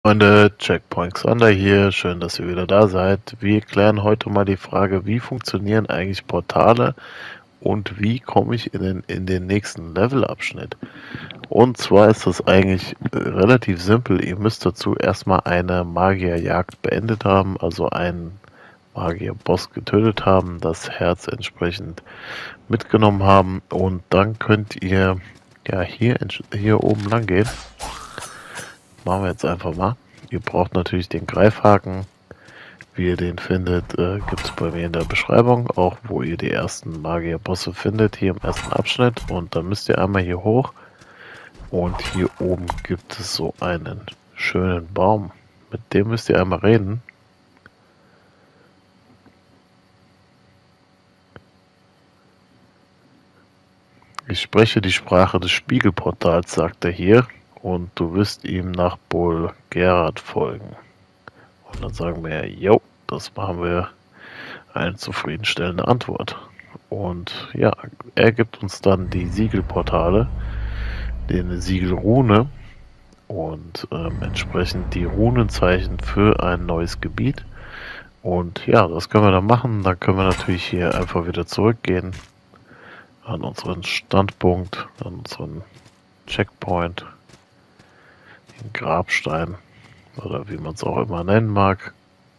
Freunde, Checkpoint Xander hier, schön, dass ihr wieder da seid. Wir klären heute mal die Frage, wie funktionieren eigentlich Portale und wie komme ich in den nächsten Levelabschnitt. Und zwar ist das eigentlich relativ simpel. Ihr müsst dazu erstmal eine Magierjagd beendet haben, also einen Magierboss getötet haben, das Herz entsprechend mitgenommen haben und dann könnt ihr ja hier oben lang gehen. Machen wir jetzt einfach mal. Ihr braucht natürlich den Greifhaken. Wie ihr den findet, gibt es bei mir in der Beschreibung, auch wo ihr die ersten Magierbosse findet, hier im ersten Abschnitt. Und dann müsst ihr einmal hier hoch. Und hier oben gibt es so einen schönen Baum. Mit dem müsst ihr einmal reden. Ich spreche die Sprache des Spiegelportals, sagt er hier. Und du wirst ihm nach Bolgerard folgen. Und dann sagen wir, jo, das machen wir, eine zufriedenstellende Antwort. Und ja, er gibt uns dann die Siegelportale, eine Siegelrune und entsprechend die Runenzeichen für ein neues Gebiet. Und ja, das können wir dann machen. Dann können wir natürlich hier einfach wieder zurückgehen an unseren Standpunkt, an unseren Checkpoint, den Grabstein oder wie man es auch immer nennen mag.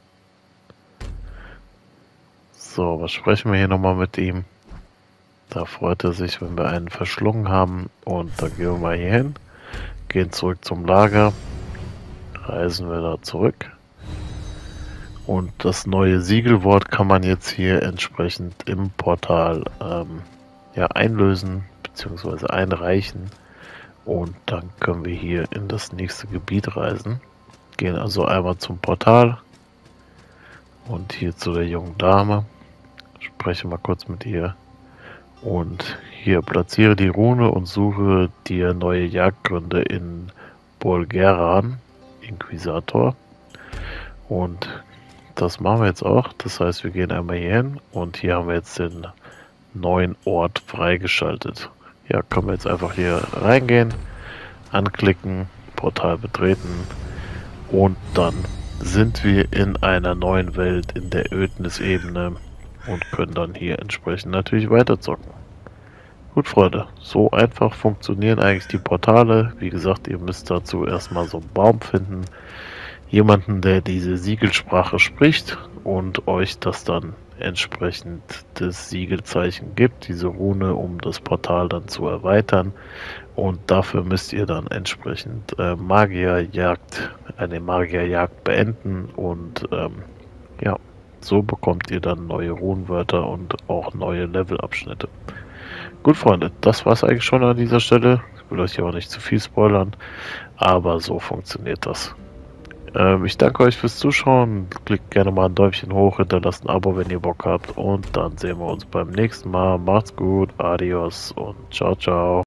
So, was sprechen wir hier nochmal mit ihm? Da freut er sich, wenn wir einen verschlungen haben. Und dann gehen wir mal hier hin, gehen zurück zum Lager, reisen wir da zurück. Und das neue Siegelwort kann man jetzt hier entsprechend im Portal ja, einlösen bzw. einreichen. Und dann können wir hier in das nächste Gebiet reisen. Gehen also einmal zum Portal und hier zu der jungen Dame. Spreche mal kurz mit ihr. Und hier platziere die Rune und suche dir neue Jagdgründe in Bolgeran, Inquisitor. Und das machen wir jetzt auch. Das heißt, wir gehen einmal hier hin und hier haben wir jetzt den neuen Ort freigeschaltet. Ja, können wir jetzt einfach hier reingehen, anklicken, Portal betreten und dann sind wir in einer neuen Welt in der Ödnis-Ebene und können dann hier entsprechend natürlich weiterzocken. Gut, Freunde, so einfach funktionieren eigentlich die Portale. Wie gesagt, ihr müsst dazu erstmal so einen Baum finden, jemanden, der diese Siegelsprache spricht und euch das dann entsprechend das Siegelzeichen gibt, diese Rune, um das Portal dann zu erweitern. Und dafür müsst ihr dann entsprechend eine Magierjagd beenden und ja, so bekommt ihr dann neue Runenwörter und auch neue Levelabschnitte. Gut, Freunde, das war's eigentlich schon an dieser Stelle. Ich will euch ja auch nicht zu viel spoilern, aber so funktioniert das. Ich danke euch fürs Zuschauen. Klickt gerne mal ein Däumchen hoch, hinterlasst ein Abo, wenn ihr Bock habt. Und dann sehen wir uns beim nächsten Mal. Macht's gut, adios und ciao, ciao.